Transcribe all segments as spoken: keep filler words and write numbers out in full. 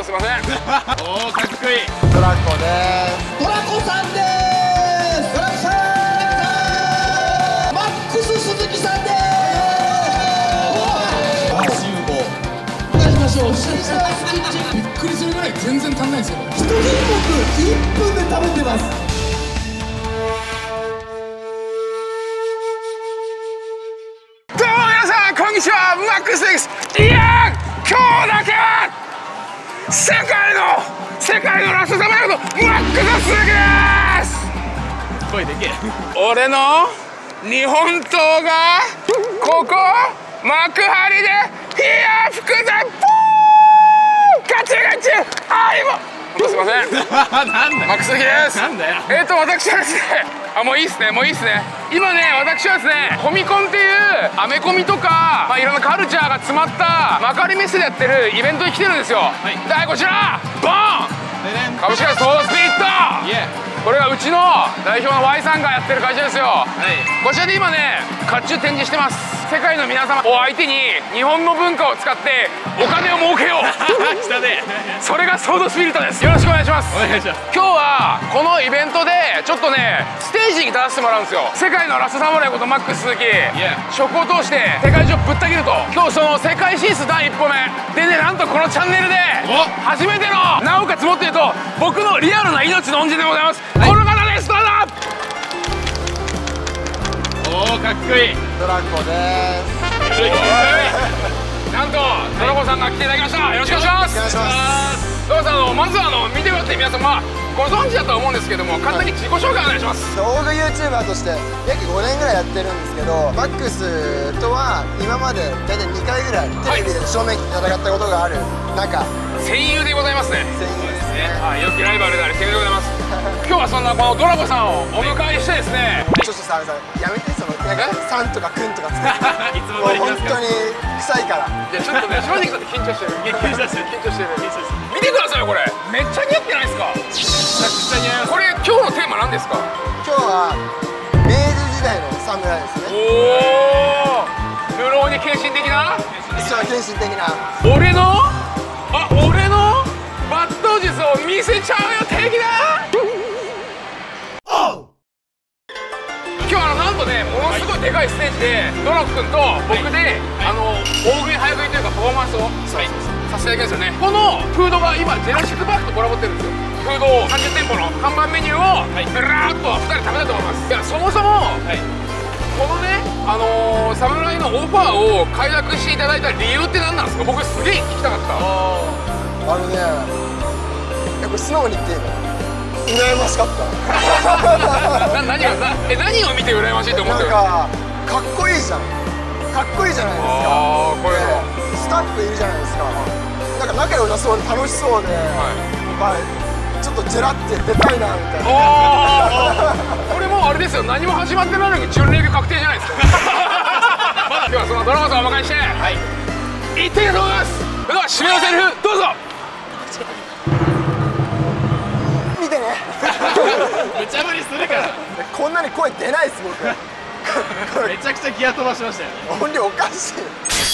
すいません。おお、かっこいい。 ドラコです。 ドラコさんです。ドラコさん。マックス鈴木さんです。お願いしましょう。シーザースキッチン。びっくりするぐらい全然足んないですよ。一人僕いっぷんで食べてます。 どうも皆さんこんにちは、マックスです。いやー、今日だけは世界の世界のラストサムライことマックス鈴木です。声でけえ。俺の日本刀がここ幕張で冷や福在ポーガチガチあいもすいません。なんだマックス鈴木です。なんだよ。えっと私はですね、あ、もういいっすね、もういいっすね。今ね、私はですね、コミコンっていうアメコミとか、まあ、いろんなカルチャーが詰まった幕張メッセでやってるイベントに来てるんですよ。はい、で、こちらボーン株式会社ソードスピリット、これがうちの代表の ワイ さんがやってる会社ですよ。はい、こちらで今ね、甲冑展示してます。世界の皆様を相手に日本の文化を使ってお金を儲けよう。来たね。それがソードスピリットです。よろしくお願いします。お願いします。今日はこのイベントでちょっとね、ステージに立たせてもらうんですよ。世界のラストサムライことマックス鈴木、食を通して世界中をぶった切ると。今日その世界進出だいいっぽめでね、なんとこのチャンネルで初めての、なおかつもっと言うと僕のリアルな命の恩人でございます。はい、この方です。どうぞ。おお、かっこいい。 ドラコです。 なんとドラコさんが来ていただきました。よろしくお願いします。お願いします。ドラコさん、あのまずはあの見てもらって皆さん、まあご存知だとは思うんですけども、簡単に自己紹介お願いします。 動画 ユーチューバー として約ごねんぐらいやってるんですけど、マックスとは今まで大体にかいぐらいテレビで正面戦ったことがある仲、 戦友でございますね。 戦友ですね。 はい、よきライバルであり戦友でございます。今日はそんなこのドラコさんをお迎えしてですね、 ちょっとさ、やめて、そのなんかさんとかくんとかつけていつも本当に臭いから。 いや、ちょっとね、正直言って緊張してる。緊張してる。緊張してる。見てくださいよ、これめっちゃ似合ってないですか。めちゃくちゃ似合います。これ今日のテーマ何ですか。 今日は明治時代の侍ですね。 おお、無浪に献身的な。 そう、献身的な。 俺のあ、俺の抜刀術を見せちゃうよ的な。今日あのなんとね、ものすごいでかいステージでドラコ君と僕で、あの大食い早食いというかパフォーマンスをさせていただきますよね。このフードが今ジェラシックパークとコラボってるんですよ。フードをさんじゅってんぽの看板メニューをブラーっとふたり食べたいと思います。いや、そもそもこのね、あのー、侍のオファーを快諾していただいた理由って何なんですか。僕すげえ聞きたかった。 あのね、やっぱ素直に言っていいの、羨ましかったな。 何がなえ何を見て羨ましいと思ってる。 なんかかっこいいじゃん、かっこいいじゃないですか。 ああ、こういうの、 ね、スタッフいるじゃないですか。なんか仲良さそうで楽しそうで、はい、まあちょっとジェラって出たいなみたいな。 あこれもうあれですよ、何も始まってないのに準レギュ確定じゃないですか。今日はそのドラマさんをお迎えして、はい、行ってみたいと思います。それでは締めのセリフどうぞ。 見てね。 無茶ぶりするから。 こんなに声出ないです僕。 めちゃくちゃギア飛ばしましたよ。 音量おかしい。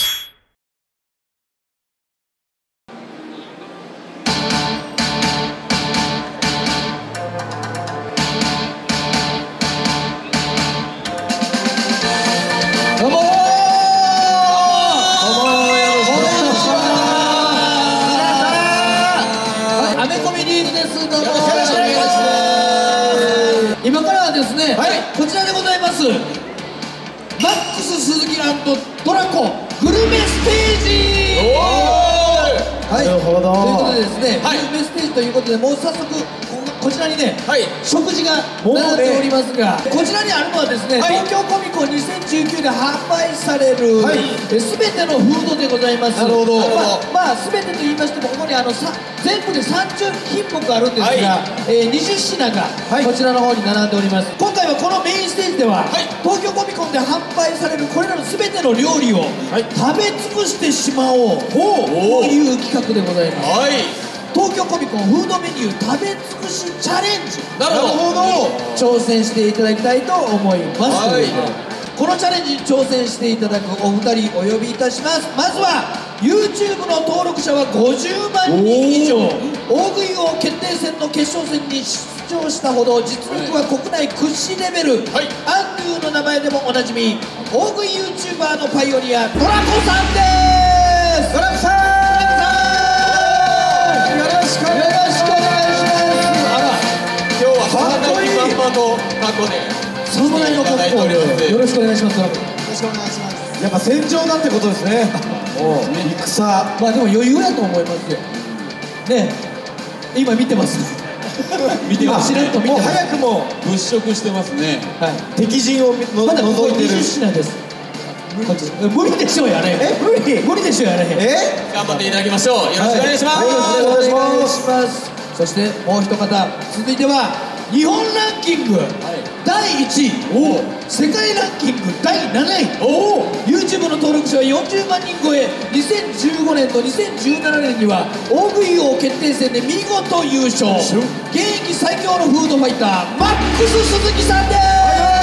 今からはですね、はい、こちらでございます。マックス鈴木ランドドラコグルメステージ。はい、なるほど。ということでですね、はい、グルメステージということで、もう早速こちらにね、はい、食事が並んでおりますが、こちらにあるのはですね、はい、東京コミコンにせんじゅうきゅうで販売される、はい、すべてのフードでございます。なるほど。まあ、まあ、すべてと言いましても、ここにあのさ全部でさんじゅっぴんもくあるんですが、はい、えー、にじゅっしながこちらの方に並んでおります。今回はこのメインステージでは、はい、東京コミコンで販売されるこれらのすべての料理を、はい、食べ尽くしてしまおうという企画でございます。はい、東京コミコンフードメニュー食べ尽くしチャレンジ。なるほど。挑戦していただきたいと思います。はい、このチャレンジに挑戦していただくお二人お呼びいたします。まずは YouTube の登録者はごじゅうまんにん以上。大食い王決定戦の決勝戦に出場したほど実力は国内屈指レベル、はい、アンドゥの名前でもおなじみ大食い YouTuber のパイオニアトラコさんです。トラコさん、よろしくお願いします。あら、 今日は侍まんまの格好で侍の格好でよろしくお願いします。トラコ、 よろしくお願いします。 やっぱ戦場だってことですね。もう戦。 まあでも余裕やと思いますよね。今見てます見てます、ね、もう早くも物色してますね。 はい、 敵陣をのまだここ覗いてる。 にじゅっ品です。こっち無理でしょうやれ。え無理無理でしょうやれ。 え頑張っていただきましょう。よろしくお願いします。 はい、よろしくお願いします。そしてもう一方、続いては日本ランキングだいいちい、世界ランキングだいなない。 YouTube の登録者はよんじゅうまんにん超え。にせんじゅうごねんとにせんじゅうななねんには大食い王決定戦で見事優勝。現役最強のフードファイターマックス鈴木さんです。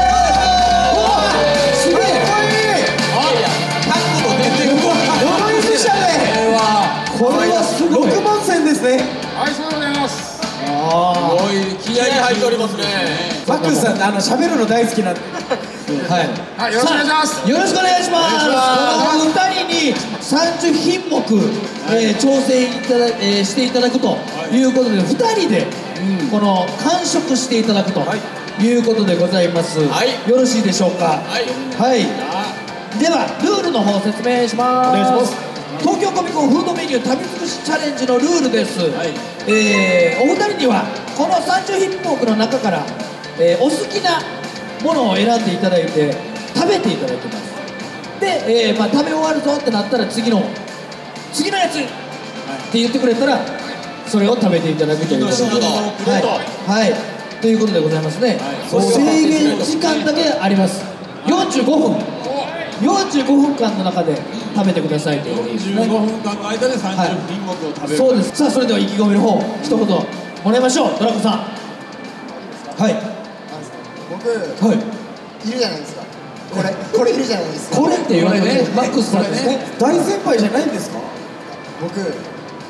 すげえ、 タッグも全然動き鎧でしたね。 これはすごい。 ろくまん戦ですね。 はい、そうでございます。 あすごい気合い入っておりますね。 マックスさん、あの喋るの大好きなんで。 はい、 はい、よろしくお願いします。 よろしくお願いします。このふたりにさんじゅうひんもく、えー挑戦いただ、えーしていただくということで、ふたりでこの完食していただくということでございます。 はい、 よろしいでしょうか。 はい、 はい、ではルールの方説明します。 お願いします。 東京コミコンフードメニュー食べ尽くしチャレンジのルールです。 はい、 えーお二人にはこのさんじゅうひんもくの中から、えーお好きなものを選んでいただいて食べていただいてます。で、えーまあ、食べ終わるぞってなったら次の次のやつって言ってくれたらそれを食べていただくということで、 次の品をくれと、 はい、はい、ということでございますね。 はい、 制限時間だけあります。よんじゅうごふん、よんじゅうごふんかんの中で食べてくださいということですね。 じゅうごふんかんの間でさんじゅうひんもくを食べる。 そうです。さあ、それでは意気込みの方一言もらいましょう。ドラコさん。はい僕、 はい。 いるじゃないですか。これ、これいるじゃないですか。 これって言われてマックスさんですね。 大先輩じゃないんですか。 僕、あの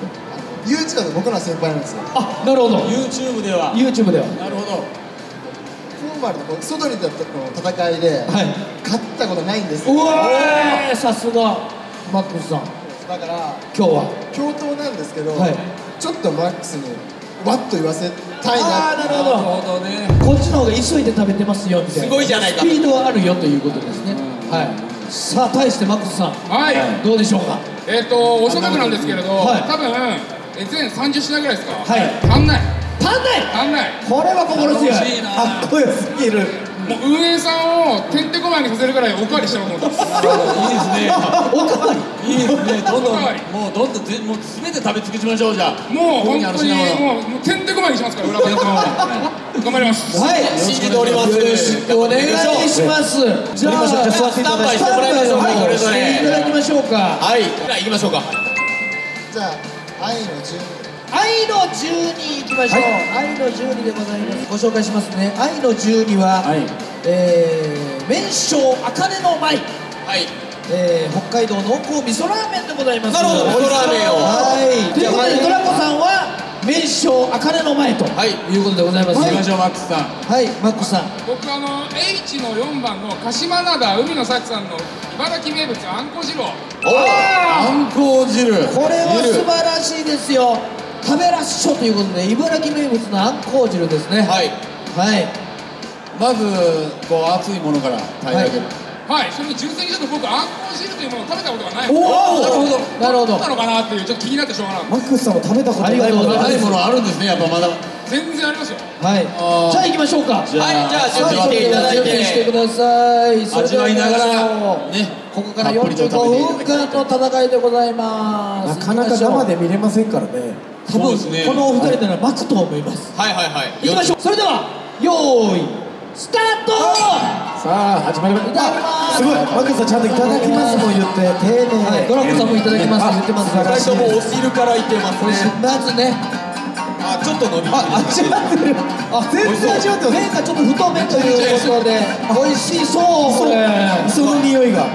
YouTube で僕の先輩なんですよ。 あ、なるほど。 YouTube では YouTube ではなるほど。 フォーマルのこう外に出たこの戦いで、 はい、 勝ったことないんですよ。 うわー、さすがマックスさん。 だから今日は共闘なんですけど、 はい、 ちょっとマックスにワッと言わせたいな。 あー、なるほど。 なるほどね。 こっちの方が急いで食べてますよみたいな。 すごいじゃないか。 スピードはあるよということですね。はい。さあ、対してマックスさん、 はい、 どうでしょうか。 えっと、おそらくなんですけれど、 はい、 多分え全さんじゅっしなぐらいですか。 はい、 足んない。 足んない。 足んない。 これは心強い。 楽しいな。 かっこよすぎる。 もう運営さんをてんてこまいにさせるぐらいおかわりしようと思ってます。 いいですね。 おかわり。 いいですね。どんどんおかわりもうどんどん全もうすべて食べ尽くしましょう。じゃあもう本当にここある品物もうもうてんてこまいにしますから裏方さんは頑張ります。 はい、 信じております。 よろしくお願いします。じゃあ、 じゃあ座っていただいてスタンバイしてもらいましょう。 はい、 それぞれしていただきましょうか。 はい、じゃあ行きましょうか。 じゃあ、愛のじゅうに。 愛のじゅうにいきましょう。愛のじゅうにでございます。ご紹介しますね。愛のじゅうには、 はい、 えー、麺匠あかねの舞、 はい、 えー、北海道濃厚味噌ラーメンでございます。 なるほど、味噌ラーメンを。 はい。ということでドラコさんは麺匠あかねの舞ということでございます。 行きましょう、マックスさん。 はい、マックスさん。 僕あの H のよんばんの鹿島灘海の幸さんの茨城名物あんこ汁を。 あんこ汁。 これは素晴らしいですよ。食べらっしょということで茨城名物のあんこう汁ですね。 はい、 はい。 まずこう熱いものから平らげる。 はい、それに純粋にちょっと僕あんこ汁というものを食べたことがない。 おお、なるほど、なるほど。 どうなのかなっていうちょっと気になってしょうがない。 マックスさんも食べたことありないものがとうございます。 ないものあるんですね、やっぱまだ。 全然ありますよ。 はい。 あーじゃあ行きましょうか。 はい、じゃあ準備さあ、それでは準備してください。それでは味わいながらね、 ね、 ここからよんじゅうごふんかんの戦いでございます。 なかなか生で見れませんからね。 多分そうですねこのお二人なら巻くと思います。 はいはいはい。 行きましょう。それではよーいスタート。 さあ始まりましいただきます。 すごい、マックスさんちゃんといただきますも言って丁寧。 はい、ドラコさんもいただきます言ってます。 素晴らしい二人ともお汁からいってますこれね。 まずね、 あ、ちょっと伸びてる。 あ、味わってる。あ、全然味わってます。 麺がちょっと太麺ということで美味しそうこれ。 その匂いが。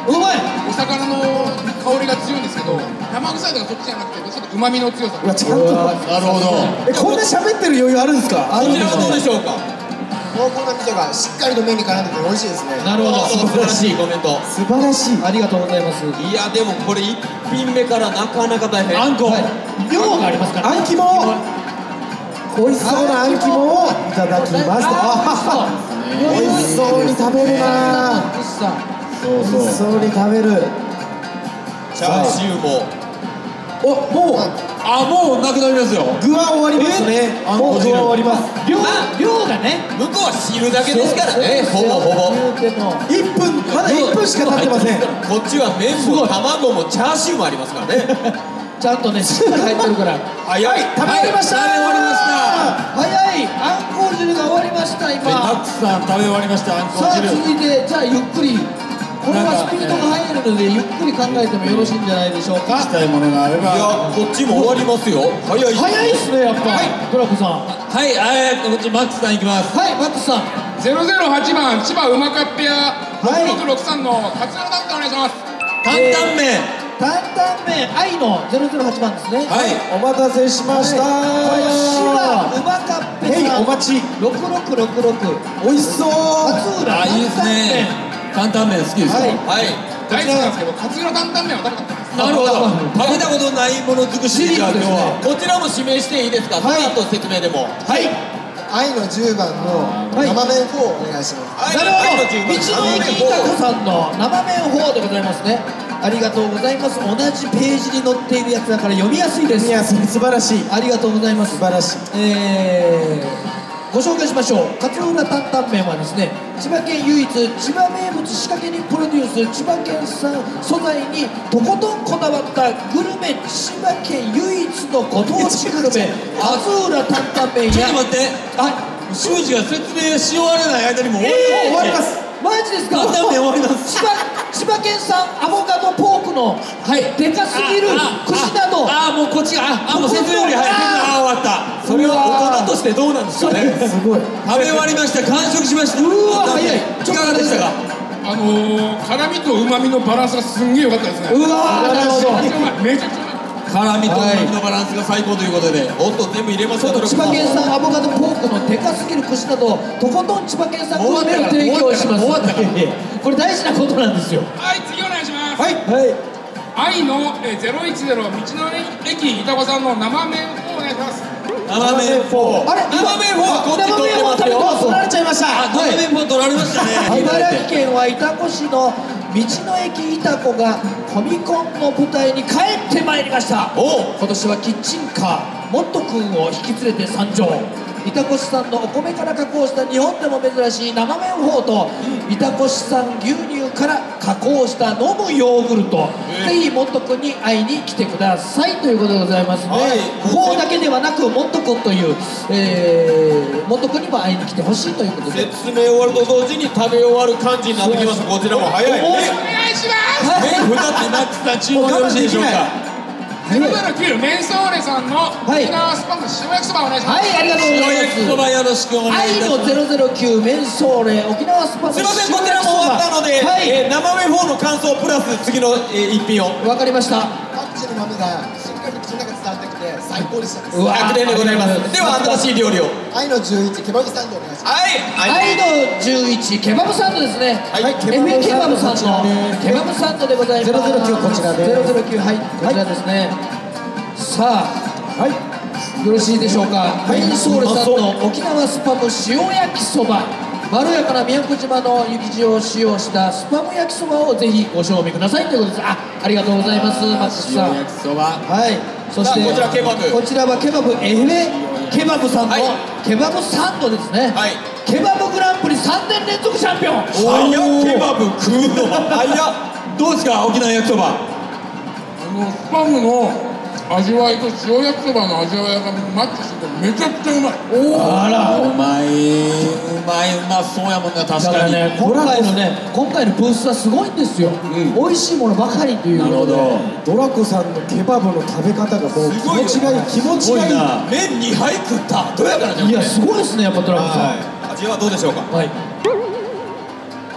うまい。 お魚の香りが強いんですけど、生臭いとかそっちじゃなくてちょっと旨味の強さ。 うわちゃんと。 なるほど。 えこんな喋ってる余裕あるんですか？ あるんですこちらはどうでしょうか。 濃厚な味噌がしっかりと麺に絡んでて美味しいですね。 なるほど。 素晴らしいコメント。 素晴らしい。 ありがとうございます。 いやでもこれ一品目からなかなか大変。あんこ。 はい。量がありますから。 あん肝。美味しそうなあん肝をいただきます。あ美味しそうに食べるな。 そう美味しそうに食べる。 チャーシューも。 おもうあもうなくなりますよ。 具は終わりますね。もう具は終わります。 量量がね。 向こうは汁だけですからね。ほぼほぼ。 言いっぷんまだいっぷんしか経ってません。 こっちは麺も卵もチャーシューもありますからね。 ちゃんとね汁が入ってるから。 早い。 食べ終わりました。 食べ終わりました。 早い。あんこ汁が終わりました今。 マックスさん食べ終わりました。あんこさあ汁。 続いてじゃあゆっくり。これはスピードが速いのでゆっくり考えてもよろしいんじゃないでしょうか。 したいものがあれば。いやこっちも終わりますよ。早い。 早いですねやっぱ。ドラコさん。 はいえーこっちマックスさんいきます。 はいマックスさん。 ゼロゼロはちばん千葉うまかっぺやはいろくろくろくさんの勝浦担当お願いします。 担々麺。 担々麺愛のゼロゼロはちばんですね。 はい。 お待たせしました。 千葉うまかっぺへいさん。 お待ち。 ろくろくろくろく。 美味しそう。 勝浦あいいですね。担々麺好きですよ。はい。 大好きなんですけど勝浦担々麺は食べたことないです。 なるほど。食べたことないもの尽くしでじゃあ今日はシこちらも指名していいですか。その後説明でも。 はい。 愛のじゅうばんの生麺フォーお願いします。 なるほど。道の駅いたこさんの生麺フォーでございますね。ありがとうございます。同じページに載っているやつだから読みやすいです。 いや素晴らしい。 ありがとうございます。 素晴らしい。 えーご紹介しましょう。勝浦担々麺はですね、千葉県唯一千葉名物仕掛けにプロデュース千葉県産素材にとことんこだわったグルメ千葉県唯一のご当地グルメ勝浦担々麺や。 ちょっと待って。 はい。 修二が説明し終われない間にもう終えーわります。 マジですか。 担々麺終わります。 千葉千葉県産アボカドポークのはいでかすぎる串など。 ああもうこっちがああもう説明より早い。ああ終わった。それは大人としてどうなんですかね。 すごい。 食べ終わりました。完食しました。 うわ早い。 いかがでしたか。 あのー、辛みと旨味のバランスがすんげえ良かったですね。 うわーなるほど。 めちゃくちゃうまい。 辛みと旨味のバランスが最高ということで、おっと全部入れますよ。 千葉県産アボカドポークのでかすぎる串などとことん千葉県産グルメを提供します。 終わったからこれ大事なことなんですよ。 はい次お願いします。 はいはい愛のえーゼロいちゼロ道の駅いたこさんの生麺をお願いします。 生麺フォー。 あれ生麺フォーはこっち取ってますよ。 取られちゃいました。 あ生麺フォー取られましたね。 茨城県は潮来市の道の駅いたこがコミコンの舞台に帰ってまいりました。 お今年はキッチンカーモット君を引き連れて参上。潮来市産のお米から加工した日本でも珍しい生麺フォーと潮来市産牛乳から加工した飲むヨーグルト、ぜひモット君に会いに来てくださいということでございますね。 はいフォーだけではなくモット君という、えー、モット君にも会いに来てほしいということで。 説明終わると同時に食べ終わる感じになってきます。こちらも早い。 おお願いします。 麺ふたつマックスさん注文よろしいでしょうか。 ゼロゼロきゅうメンソーレさんの沖縄スパム塩焼きそばお願いします。 はい、ありがとうございます。 塩焼きそばよろしくお願いいたします。 愛のゼロゼロきゅうメンソーレ沖縄スパムすいませんこちらも終わったので、 はい、 えー生麺フォーの感想プラス次の、えー、一品を。 わかりました。 パクチーの豆がしっかり口の中に伝わってきて最高でした。 うわひゃくてんでございます。では新しい料理を。 愛のじゅういちケバブサンドお願いします。 はい。 愛のじゅういちケバブサンドですね。 はいエフエーケバブさんのケバブサンドでございます。 ゼロゼロきゅうこちらです。 ゼロゼロきゅうはいこちらですね。さあ、はい、よろしいでしょうか。メンソーレさんの沖縄スパム塩焼きそば。まろやかな宮古島の雪塩を使用したスパム焼きそばをぜひご賞味くださいということです。あ、ありがとうございます、マックスさん。 塩焼きそば。 はい、そしてこちらケバブ。 こちらはケバブエフエケバブさんのはいケバブサンドですね。 はい。 ケバブグランプリさんねん連続チャンピオン。 早っケバブ食うの。早っ。どうですか沖縄焼きそば。 あのスパムの味わいと塩焼きそばの味わいがマッチしててめちゃくちゃうまい。 あら、 うまいうまいうまそうやもんね確だかからに。 ね、今回のね今回のブースはすごいんですよ。美味しいものばかりということで。 ドラコさんのケバブの食べ方がもう気持ちがいい気持ちがいい。 麺にはい食ったどうやからね。 いやすごいですねやっぱドラゴンさん。 はい。味はどうでしょうか。 はい。 え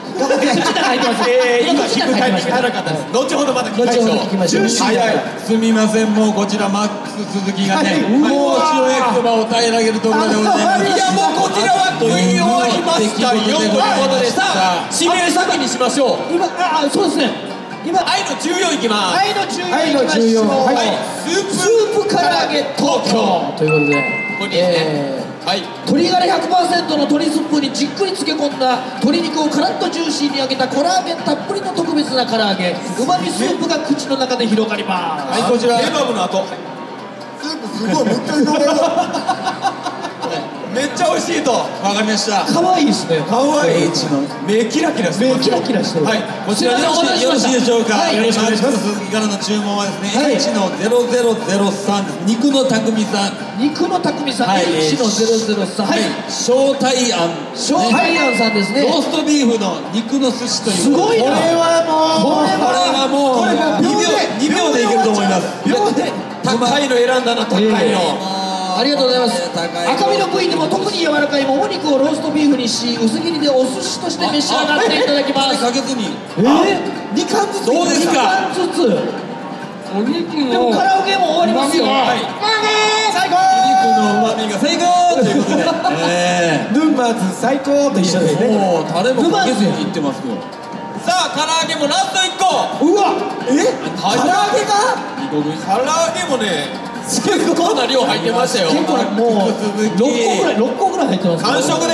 口の中入ってます。 えー、今口聞くタイミングの中入ってます。 早かったです。後ほどまた聞きましょう。 後ほど聞きましょう。 早い。すみません、もうこちらマックス鈴木がね、もう塩焼きそばを平らげるところでございます。いや、もうこちらは食い終わりましたよということで、さあ指名先にしましょう。 今、あ、そうですね。今、 愛のじゅうよんいきます。 愛のじゅうよん愛のいきましょう。 じゅうよんはいはい。スープ唐揚げ東京ということで、 これですねえーはい。 鶏ガラ ひゃくパーセント の鶏スープにじっくり漬け込んだ鶏肉をカラッとジューシーに揚げたコラーゲンたっぷりの特別な唐揚げ、うまみスープが口の中で広がります。 はい、こちら。ケバブの後。 スープすごいめっちゃ広がる。 めっちゃ美味しいと。わかりました。 可愛いですね。 かわいい。目キラキラしてます。 目キラキラしてる。 はい、こちらよろしいよろしいでしょうか。 はい、よろしくお願いします。 鈴木からの注文はですね、 はいエイチ のゼロゼロゼロさんです。肉の匠さん。 肉の匠さん、 はいエイチ のゼロゼロさん。はい。 小太庵。 ショーハイアンさんですね。 ローストビーフの肉の寿司という。 すごいな。 これはもうこれこれはもうこれもうにびょうにびょうでいけると思います。 秒で。 高いの選んだな、高いの。 ありがとうございます。赤身の部位でも特に柔らかいもも肉をローストビーフにし、薄切りでお寿司として召し上がっていただきます。 かけずに。 えー、 にかんずつどうですか。 にかんずつ。 お肉でも唐揚げも終わりますよ。 はい。 最高。 肉の旨味が最高ということで。ええ。 ヌンバーズ最高と一緒ですね。 もうタレもかけずにいってますよ。さあ、唐揚げもラストいっこ。 うわえ唐揚げが唐揚げもね、結構な量入ってましたよ。 結構もうろっこぐらいろっこぐらい入ってます。 完食です。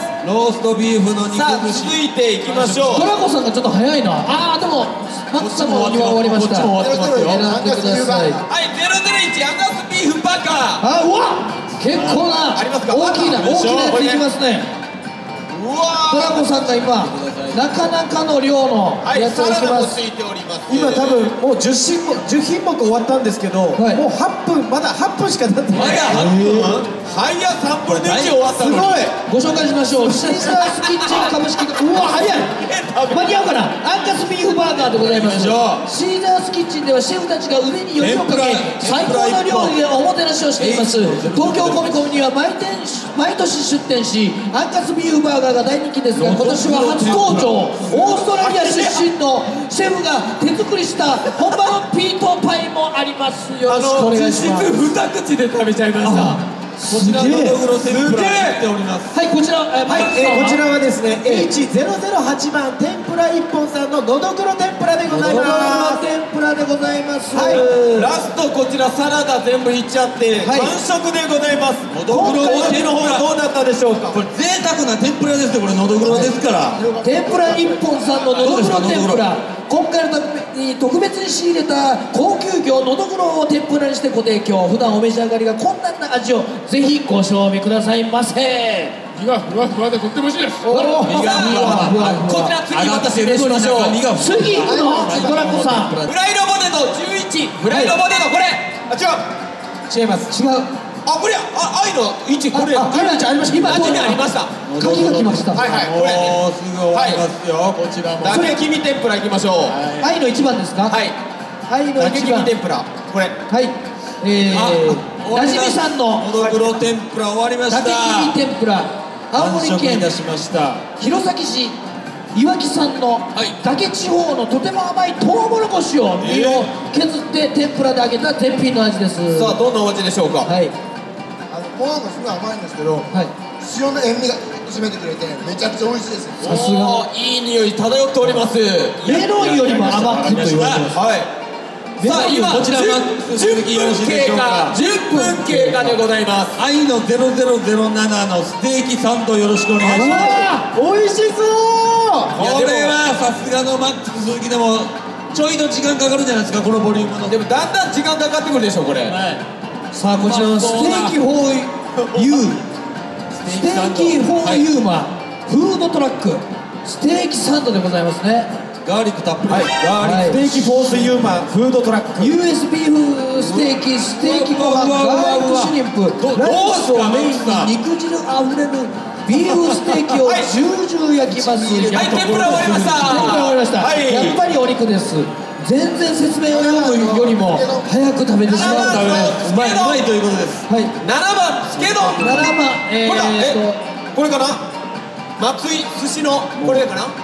ローストビーフの肉さあ寿司。 続いていきましょう。 トラコさんがちょっと早いな。ああでもマックスさんのお庭終わりました。 こっちも終わってますよ。 選んでください。 はいゼロゼロいちアンガスビーフバカー。 あうわ結構なありますか大きな大きなやついきますね。 うわトラコさんが今なかなかの量のはいやつをサラいきます。 ダもついております。 今多分もうじゅっしんもじゅっひんもく終わったんですけど、 はいもうはっぷんまだはっぷんしか経ってない。 まだはっぷん。はいやさんぶんのいち終わったのに。 すごい。 ご紹介しましょう。シーザースキッチン株式会うわ早い。間に合うかな。アンガスビーフバーガーでございます。シーザースキッチンではシェフたちが腕によりをかけ最高の料理でおもてなしをしています。東京コミコミには毎店毎年出店し、アンガスビーフバーガーが大人気ですが、今年は初登場オーストラリア出身のシェフが手作りした本場のピートパイもあります。よろしくお願いします。 実質二口で食べちゃいました。 こちらのどぐろ天ぷらやっております。 はいこちら、えー、マイクさんはえーこちらはですね エイチゼロゼロはち 番天ぷら一本さんののどぐろ天ぷらでございます。 天ぷらでございます。 はいラストこちらサラダ全部いっちゃってはい完食でございます。 のどぐろ今回の方はどうだったでしょうか。 これ贅沢な天ぷらですよ。これのどぐろですから。 天ぷら一本さんののどぐろ天ぷら、今回のために特別に仕入れた高級魚のどぐろを天ぷらにしてご提供。普段お召し上がりが困難な味をぜひご賞味くださいませ。 身がふわふわでとっても美味しいです。 おお身がふわふわ。 こちら次また失礼しましょう。 身がふわ次行くのトラコさん。 フライドポテトじゅういちフライドポテトこれあ違う違います。 違う。 あこれあ愛のいちこれああ愛のいちありました今あっちにありました。 鍵が来ました。 はいはいこれもうすぐ終わりますよ。こちらも。 だけ黄身天ぷらいきましょう。 愛の一番ですか。 はい愛のだけ黄一番。 身天ぷらこれはい。えー、なじみさんののどぐろ天ぷら終わりました。 だけ黄身天ぷら。青完森県食いたしました。 弘前市いわき産の岳地方のとても甘いトウモロコシを身を削って天ぷらで揚げた絶品の味です。 さあどんなお味でしょうか。 はいあのご飯がすごい甘いんですけど、 はい。 塩の塩味が締めてくれてめちゃくちゃ美味しいです。 さすがおーいい匂い漂っております。 メロンよりも甘くと言われてます。 はいさあ今こちらじゅっ続きよろしいでしょうか。 じゅっぷん経過でございます。 愛のゼロゼロゼロななのステーキサンドよろしくお願いします。 あー美味しそう。 これはさすがのマックス鈴木でもちょいと時間かかるんじゃないですか、このボリュームの。 でもだんだん時間かかってくるでしょこれ。 はい。 さあこちらのステーキフォーユーステーキフォーユーマフードトラックステーキサンドでございますね。 ガーリックたっぷり。 はい、ガーリックステーキフォースユーマンフードトラック。 ユーエス ビーフステーキステーキご飯うわうわうわガーリックシュリンプどライスをどうメイですかンに肉汁あふれるビーフステーキをはいジュージュー焼きます。 はい天ぷら終わりました。 天ぷら終わりました、 はいやっぱりお肉です。全然説明を読むよりも早く食べてしまうためうまいうまいということです。 はいななばんつけ丼。 ななばんえほらえーとこれかな。松井寿司のこれかな。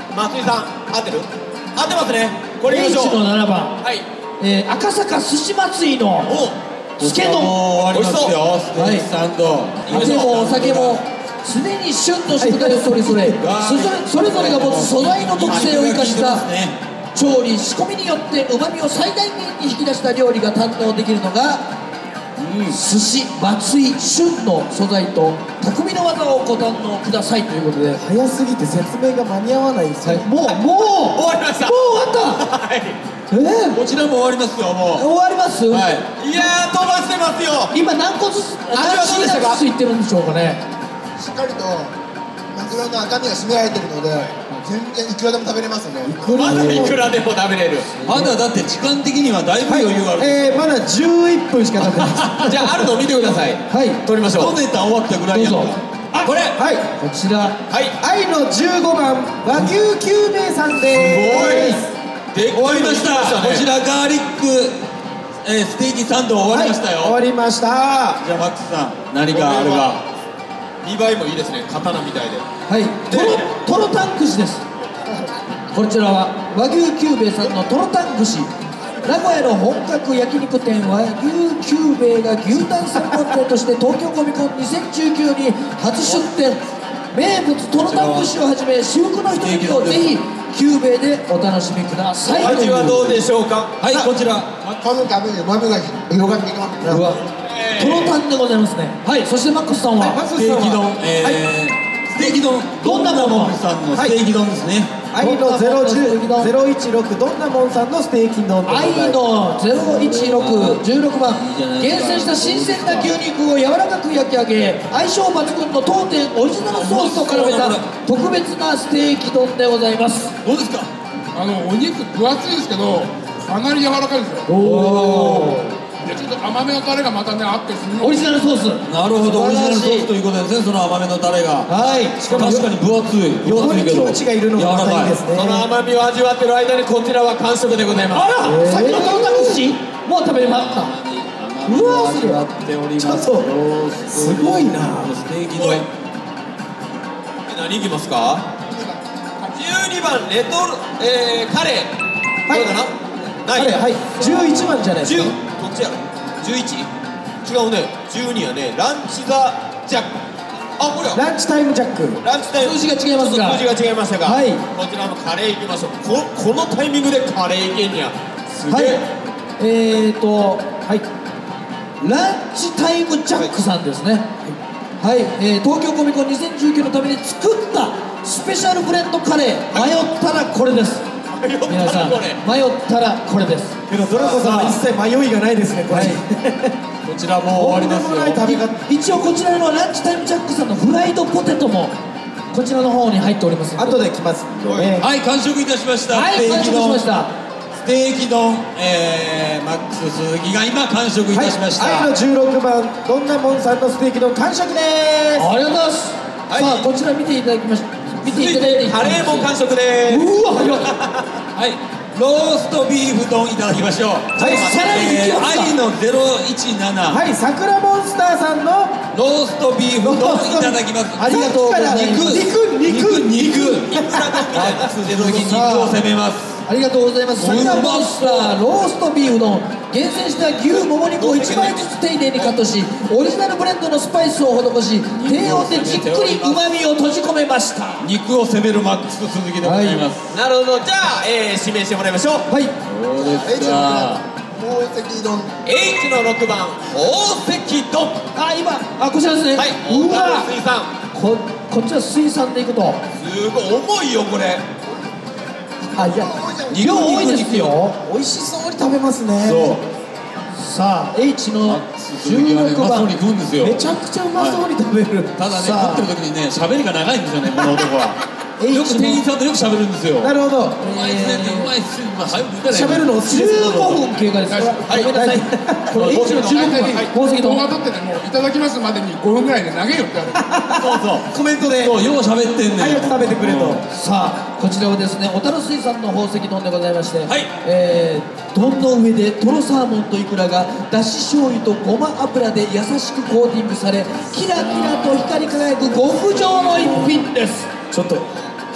松井さん合ってる？合ってますね。これいきましょ H う。 のななばん、 はい。 えー赤坂寿司祭りのスケ丼。 もう終わりますよ。ステーキサンド。 酒もお酒も常に旬の食材をそれぞれそれぞれが持つ素材の特性を生かした調理仕込みによってうまみを最大限に引き出した料理が堪能できるのが寿司松井旬の素材と匠の技をご堪能くださいということで、 早すぎて説明が間に合わないですよ。 もうもう終わりました。 もう終わった。 はい。 えー、 こちらも終わりますよ、もう。 終わります、 はい。 いやー飛ばしてますよ。 今何個ずつ味はどうでしたか？ 何品ずついってるんでしょうかね。 しっかりとマグロの赤身が締められてるので全然いくらでも食べれますね。 まだいくらでも食べれる。 まだだって時間的にはだいぶ余裕がある。 えー、まだじゅういっぷんしか経ってないです。 じゃああるのを見てください。 はい撮りましょう。 一ネタ終わったぐらいやんか。 どうぞ。 あこれ。 はい、 こちらはい。 愛のじゅうごばん和牛久兵衛さんです。 で終わりました。こちらガーリック、えー、ステーキサンド終わりましたよ。 終わりました。 じゃあマックスさん何かあるか。 見栄えもいいですね。刀みたいで。 はいトロトロタン串です。こちらは和牛久兵衛さんのトロタン串。名古屋の本格焼肉店和牛久兵衛が牛タン専門店として東京コミコンにせんじゅうきゅうに初出店。名物トロタン串をはじめ至福のひとときをぜひ久兵衛でお楽しみください。 味はどうでしょうか？ はい、こちら。 噛むたびにうまみが広がっていきますね。 うわトロタンでございますね。はい、そしてマックスさんは、 マックステーキ丼、 はえー、ステーキ丼、 どんなものどんなもんさんのステーキ丼ですね。 愛のゼロいちろくどんなもんさんのステーキ丼でございます。 愛のゼロいちろくじゅうろくばん、厳選した新鮮な牛肉を柔らかく焼き上げ相性抜群の当店オリジナルソースと絡めた特別なステーキ丼でございます。 どうですか？ あのお肉分厚いですけどかなり柔らかいですよ。 おでちょっと甘めのタレがまたねあってすごいオリジナルソース。 なるほど、オリジナルソースということですね。その甘めのタレが。 はい、 確かに分厚い。分厚いけど。 キムチがいるのがまたいいですね。 その甘みを味わってる間にこちらは完食でございます。 あら、さっきのトロタン串もう食べれました。うわすげえ。 やっております。 ちょっとすごいな。 ステーキ丼。 おい何いきますか？じゅうにばんレトル、えー、カレー。 はいどうかな？ない。 はい、じゅういちばんじゃないですか。 じゅうどっちや？じゅういち？違うね。じゅうにはねランチザジャック。あこれはランチタイムジャック。 ランチタイム。 数字が違いますが数字が違いましたが、 はいこちらのカレーいきましょう。ここのタイミングでカレーいけんにゃ。すはいげえ。、 えーと、はい、ランチタイムジャックさんですね。はい、えー東京コミコンにせんじゅうきゅうのために作ったスペシャルブレンドカレー、迷ったらこれです。 迷った皆さん、 らこれ。 迷ったらこれです。 けどドラゴンさんは一切迷いがないですね、これ。 こちらもう終わりますとんでもない食べよ。 方。 一応こちらのランチタイムジャックさんのフライドポテトもこちらの方に入っておりますので。 後で来ますんでね。 はい、完食いたしました。 はい、完食しました。 ステーキ丼、えー、マックス鈴木が今完食いたしました。 愛のじゅうろくばんどんなもんさんのステーキ丼完食です。 ありがとうございます。 はいさあこちら見ていただきまし見ていただいていいカレーも完食です。 うわ早っ。 はい、ローストビーフ丼いただきましょう。 はいさらに行きますか。 愛のゼロいちなな、 はい、桜モンスターさんのローストビーフ丼いただきます。 ありがとうございます。 肉肉肉肉肉マックス鈴木肉を攻めます。 ありがとうございます。桜モンスターローストビーフ丼、厳選した牛もも肉をいちまいずつ丁寧にカットしオリジナルブレンドのスパイスを施し低温でじっくりうまみを閉じ込めました。 肉を攻めるマックス鈴木でございます。 なるほど。じゃあ、えー、指名してもらいましょう。 はい、 そうです H のか。 宝石丼。 H のろくばん宝石丼。 あ今あこちらですね。 はい、 う大わ田水産。 ここっちは水産でいくとすごい重いよこれ。 あいや量多いですよ。 美味しそうに食べますね。 そう。 さあ H の鈴木はね、うまそうに食うんですよ。 めちゃくちゃうまそうに食べる。 ただね、 さあ食ってる時にね、喋りが長いんですよね、この男は。よく H 店員のさんとよく喋るんですよ。 なるほど。 うまいっすねって、うまいっすね。まあ、早く言ったら喋るのお好きじゅですうごふん経過です。 はいごめんなさい。これ H のじゅうごふんはい宝石丼。 動画撮ってねもういただきますまでにごふんぐらいで投げよってある。 そうそう。 コメントでそう、よう喋ってんねん。 早く食べてくれと。 さあこちらはですね小樽水産の宝石丼でございまして、 はいえー、丼の上でトロサーモンとイクラがだし醤油とごま油で優しくコーティングされキラキラと光り輝く極上の一品です。 ちょっと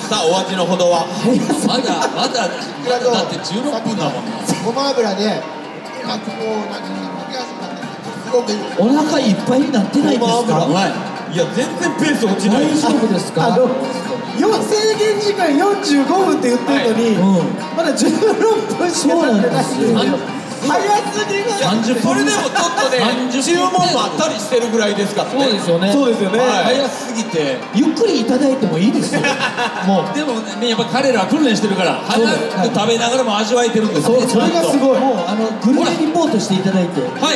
さあお味のほどは。 まだまだだってじゅうろっぷんだもんな。 ごま油で今こうなんか抜けやすくなってすごくいい。 お腹いっぱいになってないんですか？ うまい。 いや全然ペース落ちない。 大丈夫ですか？ あのよ制限時間よんじゅうごふんって言ってるのに、 うん、 まだじゅうろっぷんしか経ってないんですよ。早すぎる。 さんじゅっぷんそれでもちょっとね注文もあったりしてるぐらいですからね。 そうですよね。 そうですよね。 早すぎて。 ゆっくりいただいてもいいですよ。もうでもね、やっぱ彼らは訓練してるから早く食べながらも味わえてるんですね。 それがすごい。 もうあのグルメリポートしていただいて。 はい、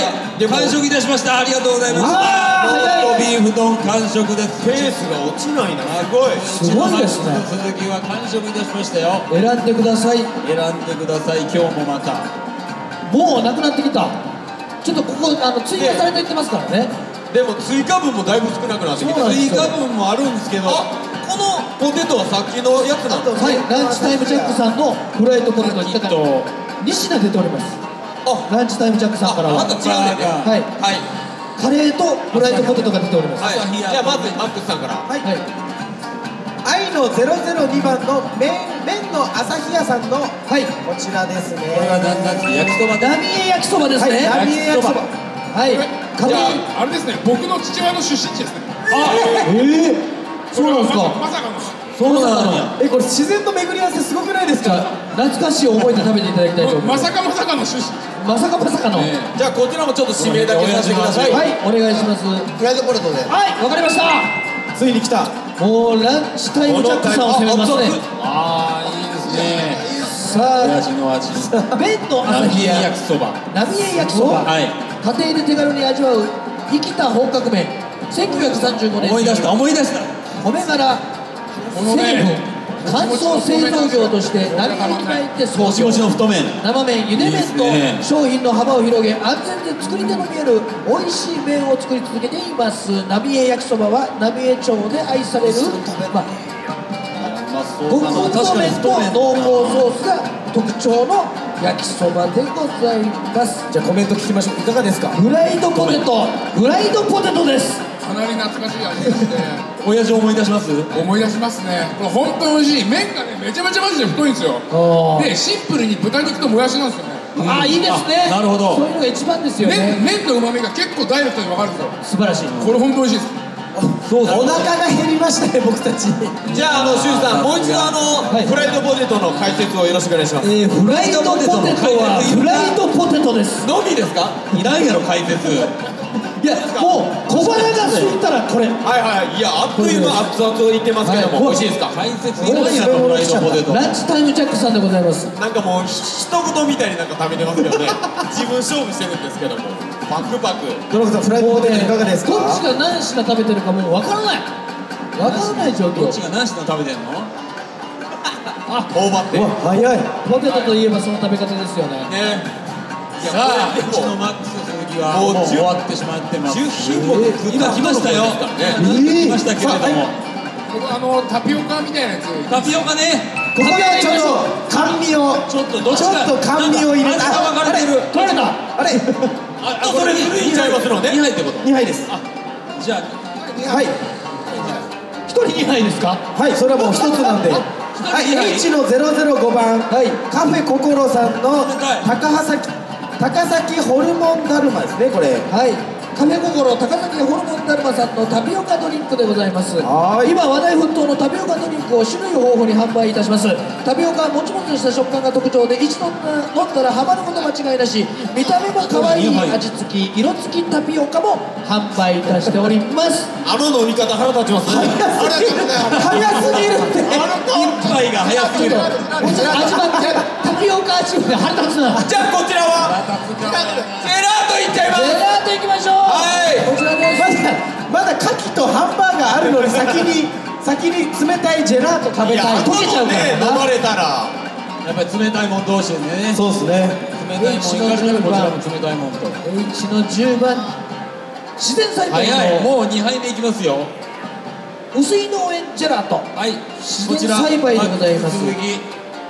完食いたしました。ありがとうございます。ローストビーフ丼完食です。 ペースが落ちないな。すごい。 すごいですね。 鈴木は完食いたしましたよ。 選んでください。 選んでください。今日もまた。 もうなくなってきた。ちょっとここあの追加されていってますからね。 でも追加分もだいぶ少なくなってきて、追加分もあるんですけど、このポテトはさっきのやつなんですはい、ランチタイムジャックさんのフライドポテトにだからに品出ております。 あ、 ランチタイムジャックさんからはまた違うんでね。 はいはいカレーとフライドポテトが出ております。 はい。じゃあまずマックスさんから。 はい。 はい愛のゼロゼロにばんの麺麺の朝日屋さんのはいこちらですね。 これは何なんですか？焼きそば。 浪江焼きそばですね。 はい、浪江焼きそば。 はいじカレー。 ゃああれですね、僕の父親の出身地ですね。 ええそうなんですか。 まさかの。 そうなんや。 え、これ自然と巡り合わせすごくないですか？ 懐かしい思い出食べていただきたいと思います。 まさかまさかの出身。 まさかまさかの。 じゃあこちらもちょっと指名だけさせてください。 はい、お願いします。はフライドポテトで。 い、わかりました。 ついに来た。 もうランチタイムジャックさんを攻めますね。 ああ、いいですね。 さあ、 親父の味。 麺の朝日屋焼きそば。 浪江焼きそば。 はい。 家庭で手軽に味わう生きた本格麺。せんきゅうひゃくさんじゅうごねん思い出した思い出した。 米殻成分乾燥製造業として浪江駅前で創業。 もちもちの太麺。 生麺、ゆで麺と商品の幅を広げ、安全で作り手の見える美味しい麺を作り続けています。浪江焼きそばは浪江町で愛される、まあ、極太麺と濃厚ソースが特徴の焼きそばでございます。 じゃあコメント聞きましょう。いかがですか？ フライドポテト、フライドポテトです。 かなり懐かしい味がして親父思い出します？ 思い出しますね。これ本当に美味しい。麺がねめちゃめちゃマジで太いんですよ。 あでシンプルに豚肉ともやしなんですよね。 あ、いいですね。 なるほど。 そういうのが一番ですよ麺ね。 麺の旨味が結構ダイレクトに分かるんですよ。 素晴らしい。 これ本当美味しいです。 お腹が減りましたね、僕たち。 じゃああのシュウさんもう一度あのはいフライドポテトの解説をよろしくお願いします。 えー、フライドポテトはフライドポテトです。 のみですか？ いらんやろ解説。 いや、もう小腹が空いたらこれ。 はいはい。いやあっという間熱々を言ってますけども、美味しいですか？ 解説いらんやろフライドポテト。 ランチタイムジャックさんでございます。 なんかもう一言みたいになんか食べてますけどね。自分勝負してるんですけども、パクパク。 ドラゴンさん、フライドポテトいかがですか？ どっちが何品食べてるかもうわからない。わからない状況。 どっちが何品食べてんの？ 頬張ってうわ、早い。 ポテトといえばその食べ方ですよね。 ね。いやさあ、 これでもうちのマックス鈴木はもうもう終わってしまってます。 じゅう品目今来ましたよ。 ね。 来ましたけれども、 僕あのタピオカみたいなやつ。 タピオカね。 ここでちょっと甘味を。 ちょっとどっちかちょっと甘味を入れた。 味が分かれてる。 取れた。 あれ、 あ、 それ古いんちゃいますのね。 にはいってこと。 にはいです。 じゃあはい。 一人にはいですか？ はい、それはもう一つなんで。はい、H のゼロゼロごばん、はい、カフェココロさんの高崎高崎ホルモンダルマですね、これ。 はい。カフェココロ高崎ホルモンダルマさんのタピオカドリンクでございます。 はい。 今話題沸騰のタピオカドリンクを種類豊富に販売いたします。タピオカはもちもちとした食感が特徴で、一度飲んだらハマること間違いなし。見た目も可愛い味付き色付きタピオカも販売いたしております。 あの飲み方腹立ちますね。 早すぎるって。 一杯が早すぎる。 味わってタピオカ味が腹立つな。 じゃあこちらはジェラートいっちゃいます。 ジェラートいきましょう。 はいこちらです。 まだまだ牡蠣とハンバーガーあるのに先に先に冷たいジェラート食べたい。 溶けちゃうからね、飲まれたらやっぱり冷たいもん同士でね。 そうですね。 冷たいもんいかれたらこちらも冷たいもんと。 H のじゅうばん自然栽培早い。 のもうにはいめいきますよ。 薄い農園ジェラート。 はい。 自然栽培でございます。 鈴木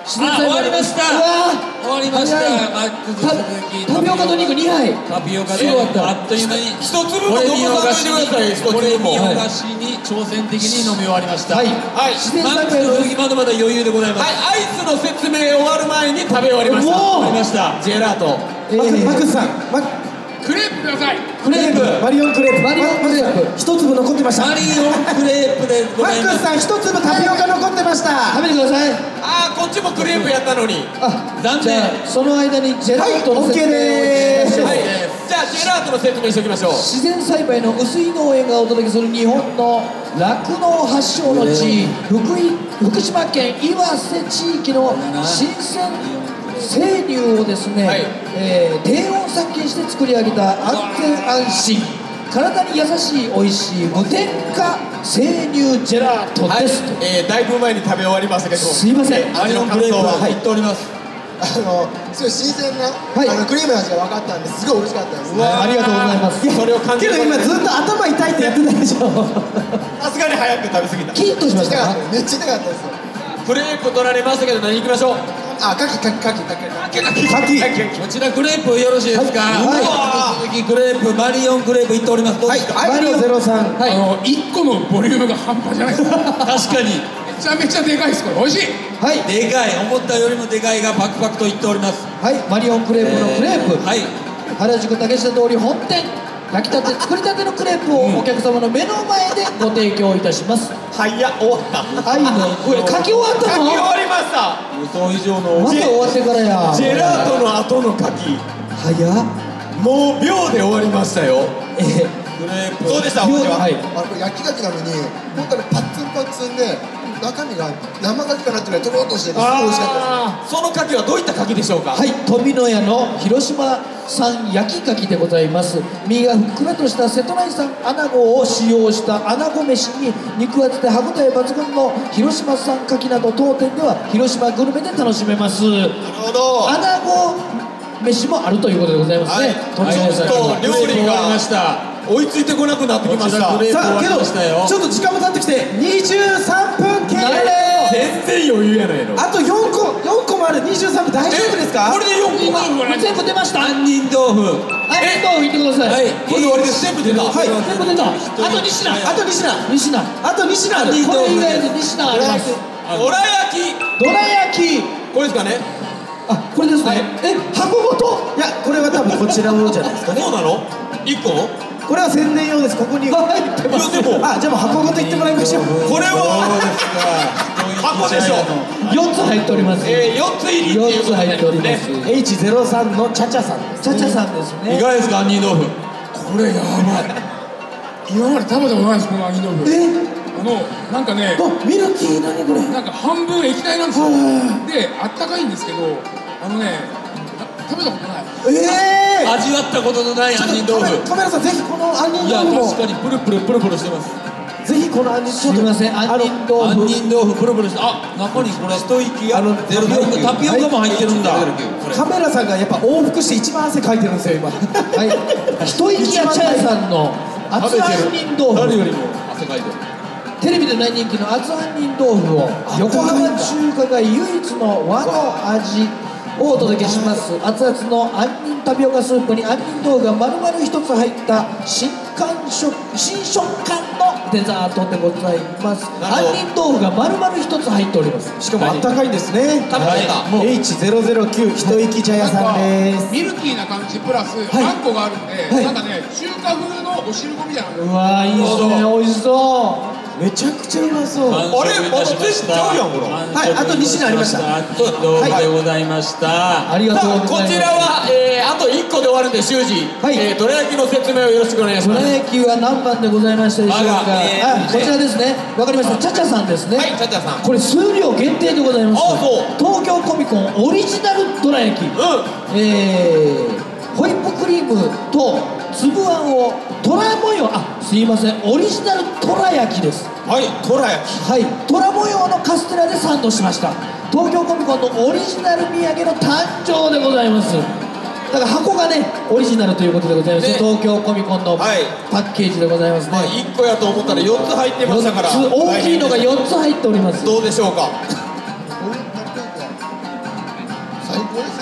自然栽培終わりましたうわ終わりましたマックス鈴木タピオカと肉にはいタピオカすでごかったあっという間に一粒も残さないでください。一粒もこれ見よがしに挑戦的に飲み終わりましたはいはい自然マック栽培のス鈴木まだまだ余裕でございますはい、アイスの説明終わる前に食べ終わりました。 もう終わりましたジェラート。 えーマックスさんマクレープください。 クレープマリオンクレープマリオンクレープ一粒残ってましたマリオンクレープでごマックスざいますさん一粒タピオカ残ってました食べてくださいあー、こっちもクレープやったのに。 あ残念じゃあその間にジェラートの説明をいたしましょうはい、じゃあジェラートの説明しておきましょう。 自然栽培の薄い農園がお届けする日本の酪農発祥の地福井福島県岩瀬地域の新鮮生乳をですね、 はいえー低温殺菌して作り上げた安全安心体に優しい美味しい無添加生乳ジェラートはいです、、 えー、だいぶ前に食べ終わりましたけど。 すいませんマリオンクレープは入っております。 あのすごい新鮮な、 はいあのクリームの味が分かったんですごい美味しかったですね。 ありがとうございますそれを感じけど今ずっと頭痛いってやってたでしょさすがに早く食べ過ぎた。 キーンとしましたかめっちゃ痛かったですよ。 クレープ取られましたけど、何行きましょう。 あ、カキカキカキカキカキカキカキカキ。 こちらクレープよろしいですかはい鈴木クレープマリオンクレープいっておりますどうですかマリオゼロさんはいあのいっこのボリュームが半端じゃないですか。 確かにめちゃめちゃでかいです。これ美味しい。 はいでかい思ったよりもでかいがパクパクといっておりますはいマリオンクレープのクレープ、 はい原宿竹下通り本店焼きたて作りたてのクレープをお客様の目の前でご提供いたします、 早っ、終わった。 愛のこれ書き終わったの書き終わりました。 予想以上のまた終わってからやジェラートの後のカキ。 早っもう秒で終わりましたよ。 えークレープどうでした、お味は。 はいあのこれ焼きカキなのに本当にパッツンパッツンで中身が生カキかなっていうぐらいとろっとしててすごい美味しかったです。 そのカキはどういったカキでしょうか。 はい富野屋の広島産焼き牡蠣でございます身がふっくらとした瀬戸内産アナゴを使用したアナゴ飯に肉厚で歯ごたえ抜群の広島産牡蠣など当店では広島グルメで楽しめますなるほど。 アナゴ飯もあるということでございますね、 はい、ちょっと料理終わりまがした追いついてこなくなってきました。 こちらクレープさあけど終わりましたよちょっと時間も経ってきてにじゅうさんぷん経なる全然余裕やないの。 あとよんこよんこもあるにじゅうさんぷん大丈夫ですかこれでよんこ。 全部出ました杏仁豆腐ありがとう言ってください、 はいこれで終わりです。全部出た。 はい全部出たあとに品あとに品に品あとに品あるこれ以外でに品ありますどら焼き。 どら焼きこれですかね。 あこれですね、え箱ごといやこれは多分こちらのじゃないですかねそうなの？一個？ これは宣伝用ですここに入っていやでもあじゃあもう箱ごと言ってもらいましょうこれは箱でしょ。 よっつ入っておりますえー、よっつ入りってよっついうこと入っておりまですね。 すエイチゼロさん のチャチャさんですチャチャさんですいねかがですか杏仁豆腐これやばい。今まで食べたことないですこの杏仁豆腐。 えあのなんかね、 あミルキー何これなんか半分液体なんですよ。で、あったかいんですけど、あのね、食べたことない。 ええ味わったことのない杏仁豆腐カメラさんぜひこの杏仁いや豆腐も確かにプルプルプルプルしてますぜひこの杏仁すみません杏仁豆腐杏仁豆腐プルプルしてあ中にこれ一息あのゼロタピオカも入ってるんだこれカメラさんがやっぱ往復して一番汗かいてるんですよ今はい一息屋茶屋さんの厚杏仁豆腐誰よりも汗かいてるテレビで大人気の厚杏仁豆腐を横浜中華街唯一の和の味をお届けします熱々の杏仁タピオカスープに杏仁豆腐が丸々一つ入った新感触新食感のデザートでございますなるほど杏仁豆腐が丸々一つ入っておりますしかもあったかいんですね食べたいか。 もうエイチゼロゼロきゅう 一息茶屋さんですミルキーな感じプラス、 いあんこがあるんで、 はいなんかね、中華風のお汁粉みたいな。 うわーいいですね美味しそうめちゃくちゃうまそうあれまだ全然ちゃうやんこれ。 はいあとに品ありました杏仁豆腐でございましたありがとさあうございますこちらは、えー、あといっこで終わるんで修二、 はいえー、どら焼きの説明をよろしくお願いしどらます。 焼きは何番でございましたでしょうか、 我がえーあこちらですねわかりましたチャチャさんですねはい、チャチャさん。 これ数量限定でございますあそう東京コミコンオリジナルどら焼きうえー、ホイップクリームと粒あんをトラ模様あすいませんオリジナルトラ焼きですん。はい、どら焼き。 はいトラ模様のカステラでサンドしました東京コミコンのオリジナル土産の誕生でございますだから箱がねオリジナルということでございます、 ね東京コミコンのはいパッケージでございますね、 まあいっこやと思ったらよっつ入ってましたから。 よっつ大きいのがよっつ入っておりますどうでしょうか。